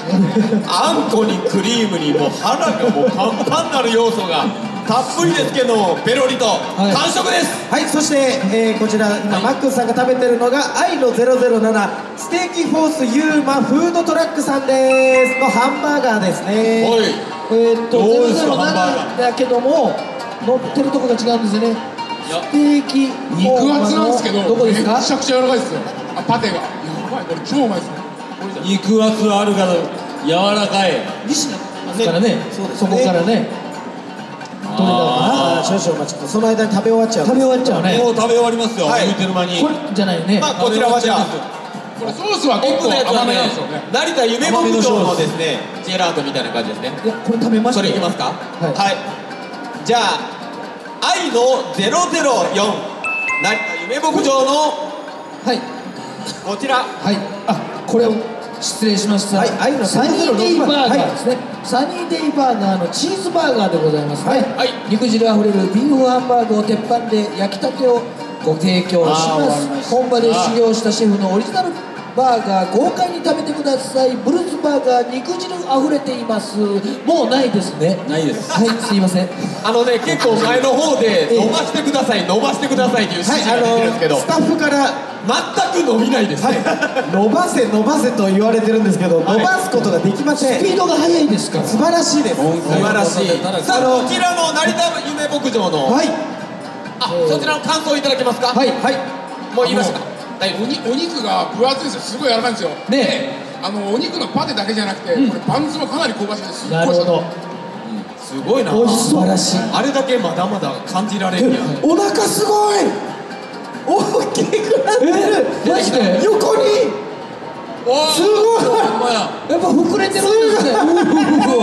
あんこにクリームにもう腹がもうパンパンになる要素がたっぷりですけど、ペロリと完食です。 はい、そして、えー、こちら今、はい、マックスさんが食べてるのが愛のゼロゼロななステーキフォースユーマフードトラックさんですのハンバーガーですね。 はい、 えーっとゼロゼロななだけども乗ってるとこが違うんですよね。ステーキ肉厚なんですけど、 どこですか？ めちゃくちゃ柔らかいですよ。あ、パテがやばい、これ超うまいですね。 肉厚あるから柔らかい。 西野ですからね。そこからね。どれだろうな。 少々お待ちください。その間に食べ終わっちゃう。 食べ終わっちゃうね。 もう食べ終わりますよ。言うてる間に。 これじゃないよね。 まあこちらはじゃあ、 これソースは結構甘めなんですよね。 成田夢牧場のですねジェラートみたいな感じですね。 いやこれ食べました。 それいきますか。 はい。 じゃあ愛のゼロゼロよん成田夢牧場のはいこちら。 はい。あ、これを失礼しました。はい。愛のサニーデイバーガーですね。サニーデイバーガーのチーズバーガーでございますね。はい。肉汁あふれるビーフハンバーグを鉄板で焼きたてをご提供します。本場で修行したシェフのオリジナルバーガー豪快に食べてください。ブルースバーガー肉汁あふれています。もうないですね。 ないです。 はい、すいません。 あのね、結構前の方で伸ばしてください伸ばしてくださいっていう指示が出てるんですけど、 スタッフから全く伸びないです。 伸ばせ伸ばせと言われてるんですけど、伸ばすことができません。 スピードが速いですから。 素晴らしいです。 素晴らしい。さあこちらの成田夢牧場の、 はい、 あ、そちらの感想いただけますか。 はいはい。 もう言いましたか。 おにお肉が分厚いんですよ。すごい柔らかいんですよ。 ね、 あのお肉のパテだけじゃなくて、これバンズもかなり香ばしいです。 なるほど。 すごいな。 美味しそう。素晴らしい。 あれだけまだまだ感じられるやん。 お腹すごい。大きくなってる。 マジで？ 横に。すごい。 やっぱ膨れてるんですね。 すごい。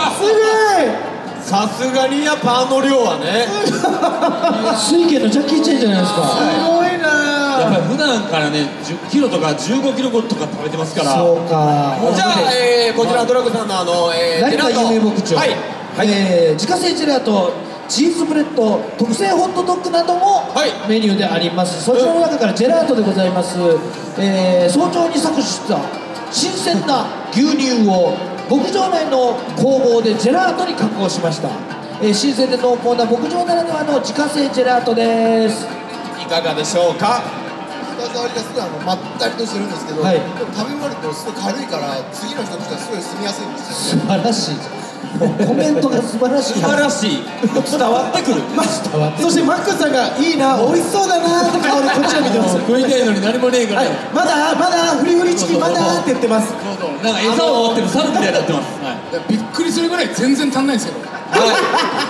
さすがにやっぱあの量はね。 水拳のジャッキー・チェンじゃないですか。 すごいな。 やっぱり普段からねじゅっキロとかじゅうごキロとか食べてますから。 そうか。 じゃあ、えー、こちらドラッグさんのあの、えー、 成田夢牧場。はい。えー、自家製ジェラート、チーズブレッド、特製ホットドッグなどもメニューであります。そちらの中からジェラートでございます。えー、早朝に搾取した新鮮な牛乳を牧場内の工房でジェラートに加工しました。えー、新鮮で濃厚な牧場ならではの自家製ジェラートです。 いかがでしょうか。 舌触りがすごいあのまったりとしてるんですけど、 はい、 でも食べ終わるとすごい軽いから次の人としてはすごい住みやすいんですよ。 素晴らしい。コメントが素晴らしい。 素晴らしい。伝わってくる。 ま、そしてマックスさんがいいな、美味しそうだなって顔でこっちを見てます。 食いたいのに何もねえから、 はい、まだまだフリフリチキンまだって言ってます。 そうそう、なんか餌を持ってる猿みたいになってます。はい、 びっくりするぐらい全然足んないんですけど。 はい、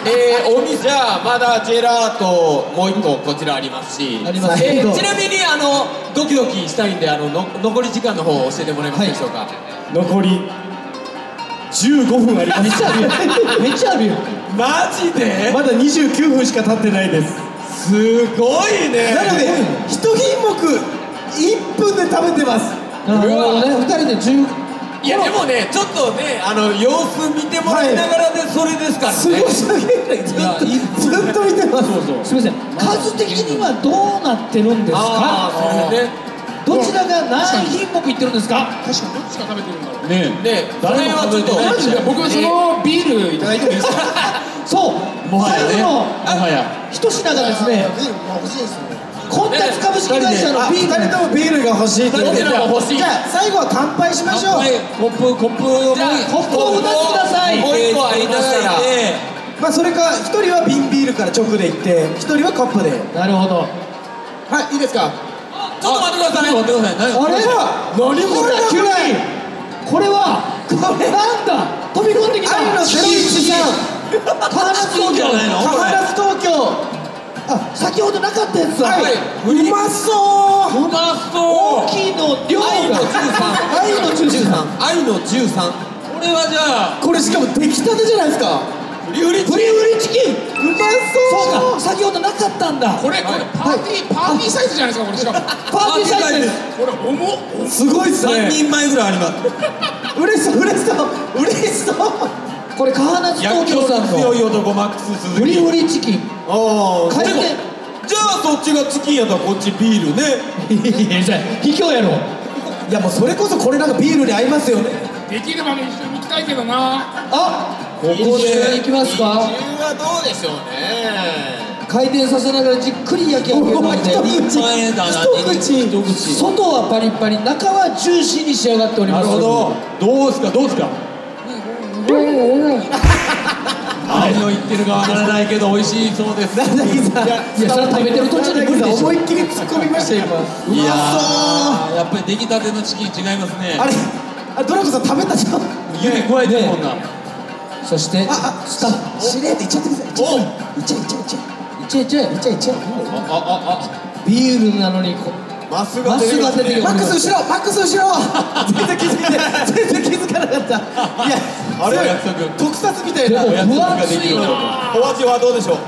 えー、お店じゃあまだジェラートもう一個こちらありますし、 あります。 えー、ちなみにあのドキドキしたいんであのの残り時間の方を教えてもらえますでしょうか。はい、 残りじゅうごふんあります。 めっちゃあるよ。めっちゃあるよ。 マジで？ まだにじゅうきゅうふんしか経ってないです。 すごいね。 なので一品目いっぷんで食べてます。 なるほどね。ふたりでじゅう。 いやでもね、ちょっとね、あの様子見てもらいながらでそれですからね。 すごすぎる。ずっとずっと見てます。 すみません。数的にはどうなってるんですか？ ああ、それね。 どちらが何品目いってるんですか？ 確かにどっちが食べてるんだろう。 ねえ、ねえ、それはちょっとマジで僕はそのビールいただいてもいいですか？ そう。 もはやね。 最後のもはや一品がですね、 ビールも欲しいですね。 コンタクト株式会社のビール。 二人ともビールが欲しいということで、 どちらも欲しい。 じゃあ最後は乾杯しましょう。 コップコップをじゃあコップをお出しください。 もう一個ありましたら。 まあそれか一人は瓶ビールから直でいって一人はカップで。 なるほど。 はい、いいですか。 ちょっと待ってください。 待ってください。 あれ？ 何これ急に。これはこれなんだ。飛び込んできた。 愛のゼロいちさん。 カハナス東京。 カハナス東京。 あ、先ほどなかったやつだ。 はい。うまそう。 うまそう。 大きいの量が。 愛のじゅうさん。愛のじゅうさん。愛のじゅうさん。 これはじゃあこれしかも出来たてじゃないですか。 フリフリフリフリチキン。 うまそう。 そうか。先ほどなかったんだ。 これこれパーティーパーティーサイズじゃないですかこれしかも。 パーティーサイズです。 これ重っ。 すごいっすね。 さんにんまえぐらいあります。 嬉しそう嬉しそう嬉しそう。 これカハナス東京さんの強い男マックス鈴木。 フリフリチキン。 ああ。 回転。 じゃあそっちがチキンやったらこっちビールね。 いやじゃあ卑怯やろ。 いやもうそれこそこれなんかビールに合いますよね。 できればね一緒に行きたいけどな。 あ、ここで行きますか。 理由はどうでしょうね。 回転させながらじっくり焼き上げるので、 一口一前だな。 一口一口。 外はパリパリ、中はジューシーに仕上がっております。 なるほど。どうですかどうですか。何を言ってるかわからないけど美味しいそうです。 なんだいざいや、それは食べてる途中で無理でしょ。 思いっきり突っ込みましたよ今。 いやー、やっぱり出来たてのチキン違いますね。 あれ、あ、ドラコさん食べたじゃん。 指加えてるもんな。 そしてあ、あ、スタッフ、しれっていっちゃってください。いっちゃいっちゃいっちゃい。 いっちゃいっちゃい。 いっちゃいっちゃい。 あああビールなのにこマスマスが出てきマックます。 ス後ろ、マックス後ろ。全然気づいて、全然気づかなかった。いや、 あれすごい約束特撮みたいな。 でもお約束分ができる厚いな。 お味はどうでしょう。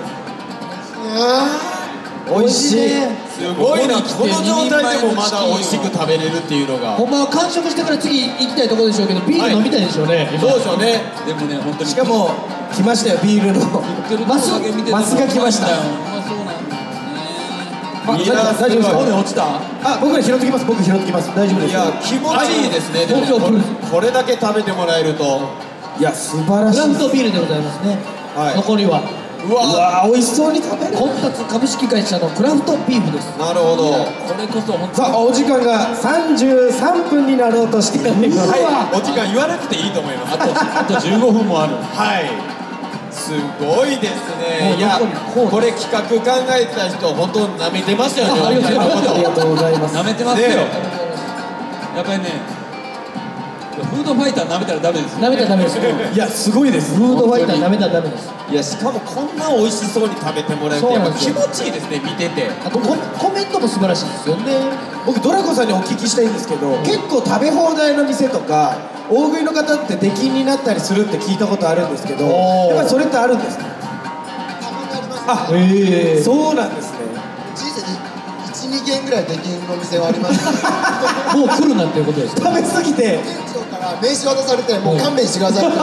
美味しい。 すごいな、この状態でもまだ美味しく食べれるっていうのが。 ほんまは完食してから次行きたいところでしょうけど、ビール飲みたいでしょうね。今そうでしょうね。 でもね本当に。 しかも来ましたよ、ビールの。 マスマスが来ましたうまそうなんだよね。 あ、 いや大丈夫ですか。 骨落ちた。 あ、僕ら拾ってきます。僕拾ってきます。大丈夫です。 いや気持ちいいですね。でもね東京プールこれだけ食べてもらえると。 いや、素晴らしい。 クラフトビールでございますね。 はい残りはうわうわー、美味しそうに食べる。 コンタツ株式会社のクラフトビーフです。 なるほど。 これこそ本当さあ、お時間がさんじゅうさんぷんになろうとしております。 はい、お時間言わなくていいと思います。 あとあとじゅうごふんもある。 はい。すごいですもね。 ういや残りこう、 これ企画考えた人、本当舐めてましたよね。 あありがとうございますありがとうございます。 舐めてますよ。 ねやっぱりね、フードファイター舐めたらダメですよ。 舐めたらダメです。 いや、すごいです。 フードファイター舐めたらダメです。 いや、しかもこんな美味しそうに食べてもらえるってやっぱ気持ちいいですね、見てて。 あとココメントも素晴らしいですよね。 僕ドラコさんにお聞きしたいんですけど、結構食べ放題の店とか大食いの方って出禁になったりするって聞いたことあるんですけど、 おーやっぱりそれってあるんですか。あ、 ええそうなんですね。 人生にいち、にけんぐらい出禁の店はありますね。 もう来るなっていうことですよ。 食べ過ぎて。 店長から名刺渡されて、もう勘弁してくださいって。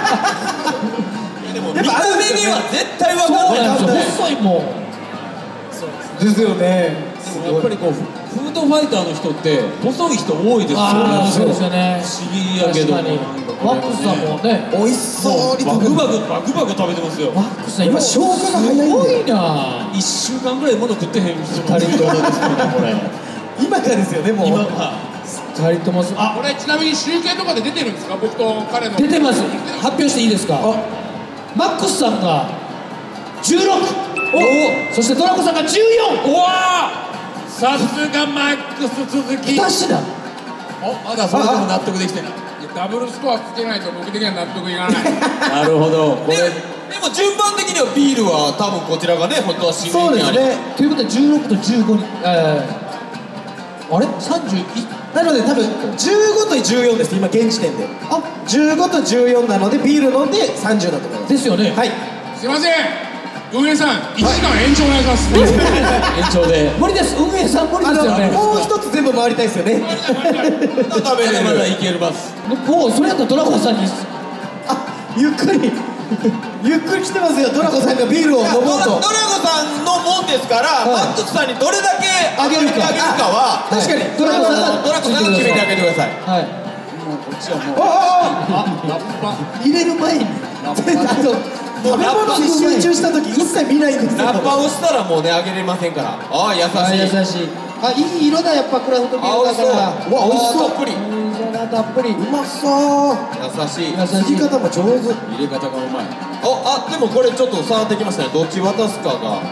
でもやっぱあるんですよね見た目には絶対わそうかんない。 なんですよ。細いもん。 ですよね。 やっぱりこうフードファイターの人って細い人多いですよああ、そうですね。 よね。 不思議やけど。 確かにワックスさんもね。 美味しそうにバ食べる。 クバクバクバク食べてますよ。 ワックスさん今消化が早いんですごいな。 一週間ぐらい物食ってへん人二人ともですよねこれ。 今がですよね、もう。 今は二人ともすあこれちなみに集計とかで出てるんですか、僕と彼の。 出てます。発表していいですか。マックスさんがじゅうろく。お、そしてドラコさんがじゅうよん。 うわー、さすがマックス鈴木。 二品。 お、まだそれでも納得できてない。 ダブルスコアつけないと僕的には納得いかない。 なるほど。これででも順番的にはビールは多分こちらがね、本当は指名にあり。 そうですね。 ということでじゅうろくとじゅうごに、えー、あれさんじゅういち。 なので多分じゅうごとじゅうよんです、今現時点で。あ、じゅうごとじゅうよんなのでビール飲んでさんじゅうだと思います。 ですよね。 はい。 すいません、運営さん、いちじかん延長お願いします。 延長で。 無理です。運営さん無理あのですよね。 もう一つ全部回りたいですよね。 食べれる。 まだまだいけます。 もうそれやったらドラゴンさんに。 あ、ゆっくりゆっくり来てますよ、ドラコさんがビールを飲もうと。 ドラドラゴさんのもんですから、 はいマックスさんにどれだけあげるかあげるかは、 確かにドラゴンさんがドラゴさんが決めてあげてください。 はい。 もうこっちはもう。 おおおあ、ラッパ。 入れる前に。 あと食べ物に集中した時一切見ないんですよ。 ラッパをしたらもうね、あげれませんから。ああ、優あ、優しい。 しい。あ、いい色だやっぱクラフトビールだから。 あ美味しそううわ美味しそうたっぷり。いいじゃなたっぷり。 うまそう。 優しい。 優しい。 切り方も上手。 入れ方がうまい。 あ、あ、でもこれちょっと触ってきましたね。どっち渡すかが。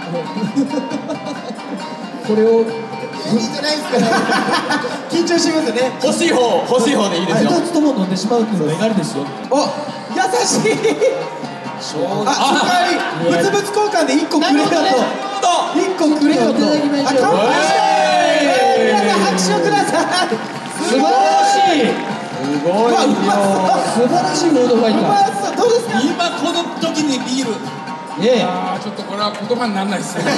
これを芸人じゃないですから。 緊張しますね。 欲しい方、欲しい方でいいですよ。 二つとも飲んでしまうっていうのが意外ですよ。 お、優しい。あ、その代わり物々交換で一個くれよと。一個くれよと。 いただきましょうあ、乾杯して皆さん拍手をください。 素晴らしい。 すごい。 うわ、うまそう。 素晴らしいフードファイうまタそう。どうですか。 今この時にビール。 ー。ねあー、ちょっとこれは言葉にならないですね。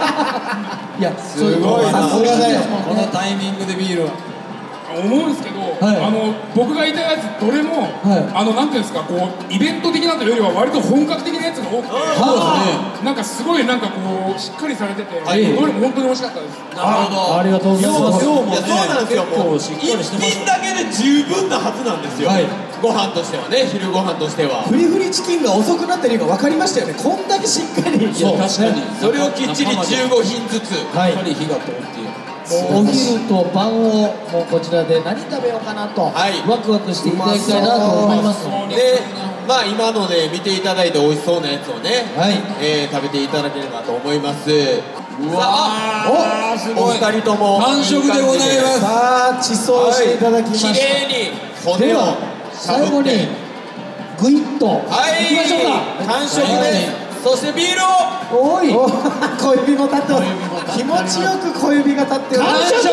え。いや、すごいなさすがだよ。 このタイミングでビール。 思うんですけど、 はいあの僕が言いたいやつどれも、 はいあのなんていうんですか、こうイベント的なというよりは割と本格的なやつが多くて、 そうですね。 なんかすごいなんかこうしっかりされてて、 はいどれも本当に美味しかったです。 なるほど。 ありがとうございます。 量もね、そうなんですよ。もう結構しっかりしてます一品だけで十分なはずなんですよ。 はいご飯としてはね、昼ご飯としては。 フリフリチキンが遅くなってるのが分かりましたよね。こんだけしっかり。 そう確かに。 それをきっちりじゅうごひんずつ。 はいやっぱり火が通っている。 もうお昼と晩をもうこちらで何食べようかなと、 はいワクワクしていただきたいなと思いますので、 で、まあ今ので見ていただいて美味しそうなやつをね、 はいえー食べていただければと思います。 うわー、すおごい。 二人とも完食でございます。 さあ地層していただきま綺した。 麗に骨をではしゃ最後にぶって。 グイッとはいいきましょうか。 完食です。そしてビールを。 おいお小指も立ってます。気持ちよく小指が立ってます。 完食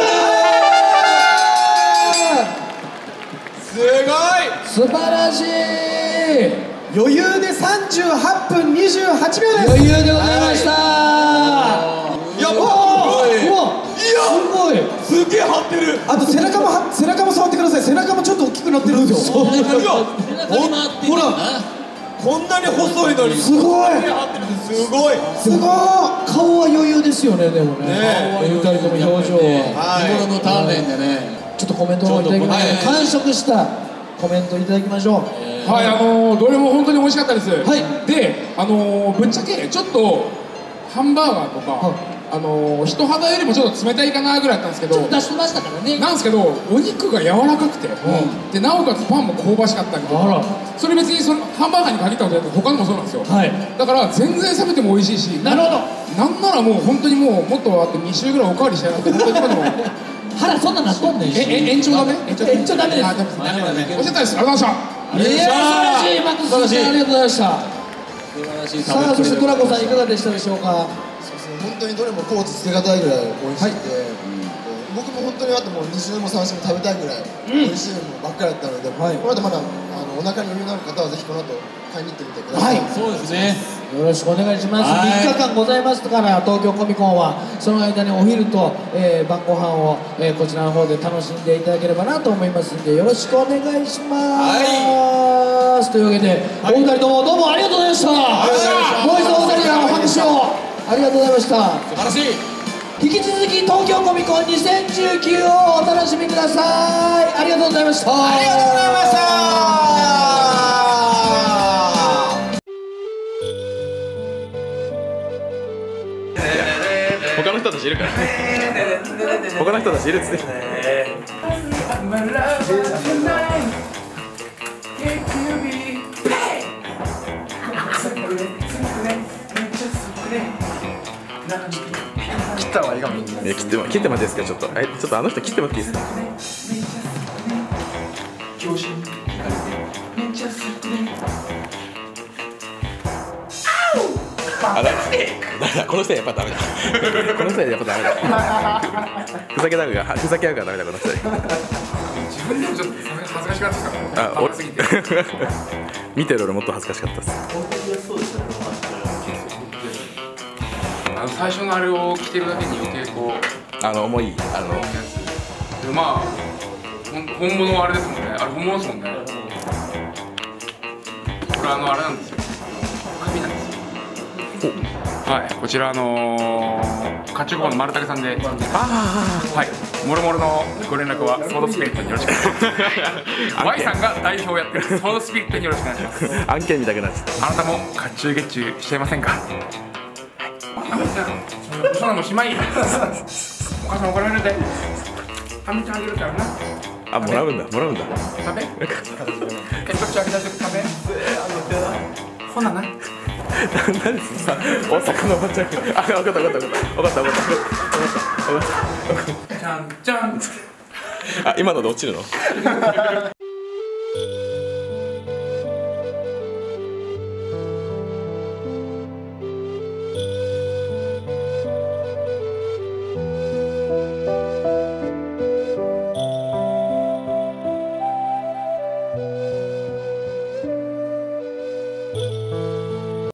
すごい。 素晴らしい余裕でさんじゅうはっぷんにじゅうはちびょうです。 余裕でございましたいや、 おもうすごい。 ーうわすごいすげえ張ってる。 あと背中もは背中も触ってください。背中もちょっと大きくなってるんですよ。 いや、 ほらこんなに細いのにすごいすげえ張ってるんです。すごい。 すごい。 顔は余裕ですよね。でもねね二人とも表情ははい日頃の鍛錬でね。 ちょっとコメントをいただきまして、 ちょっと完食したコメントいただきましょう。 はい、あのー、どれも本当に美味しかったです。 はいで、あのー、ぶっちゃけちょっとハンバーガーとか、 はいあのー、人肌よりもちょっと冷たいかなぐらいだったんですけど、 ちょっと出してましたからね。 なんですけどお肉が柔らかくて、でなおかつパンも香ばしかったりとあらか、それ別にそのハンバーガーに限ったことじゃなくて他のもそうなんですよ。 はいだから全然冷めても美味しいし、 なるほど。 なんならもう本当にもうもっとあってに週ぐらいおかわりしたいなって本当に今でも腹そんななっとんねんし。 ええ延長ダメ？ 延長ダメです。 あダメです。ダメだね。おっしゃったです。ありがとうございました。 いやー素晴らしいマックスさんありがとうございました。 素晴らしい。 さあそしてトラコさんいかがでしたでしょうか。 そうですね、本当にどれもコーツつけがたいぐらい美味しくて、で僕も本当にあともうに週もさん週も食べたいぐらい美味しいものばっかりだったので、 はいこの後まだあのお腹に余裕のある方はぜひこの後買いに行ってみてください。 はいそうですね。 よろしくお願いします。 はいみっかかんございますから東京コミコンはその間にお昼と、えー、晩ご飯を、えー、こちらの方で楽しんでいただければなと思いますんでよろしくお願いします。というわけで、お二人ともどうもありがとうございました。もう一度お二人からお拍手をありがとうございました。 素晴らしい。 引き続き東京コミコンにせんじゅうきゅうをお楽しみください。ありがとうございました。 ありがとうございました。 他の人たちいるから他の人たちいるっつって切った方がいいかも。 いや切っても切ってもらっていいですかちょっとえちょっとあの人切ってもらっていいですかあだだだこの人はやっぱダメだこの人はやっぱダメだふざけながふざけ合うからダメだこの人は自分でもちょっと恥ずかしかったですから。 あ俺見てる俺もっと恥ずかしかったですあの最初のあれを着てるだけに余計こうあの重いあのやつでまあほん本物はあれですもんね。あれ本物ですもんね。これあのあれなんですよ。紙なんですよ。はい、こちらあのー、甲冑工房の丸竹さんで作ってはいもろもろのご連絡はソードスピリットによろしくお願いしますY さんが代表をやってるソードスピリットによろしくお願いします案件見たくなっちゃったあなたも甲冑月中しちゃいませんか。はいそんなのしまいお母さん怒られるであみちゃんあげるからなあもらうんだもらうんだ食べ血糖値上げた時食べほなな何ですか大阪のおばちゃんあ分かった分かった分かった分かった分かった分かったじゃんじゃんあ今ので落ちるの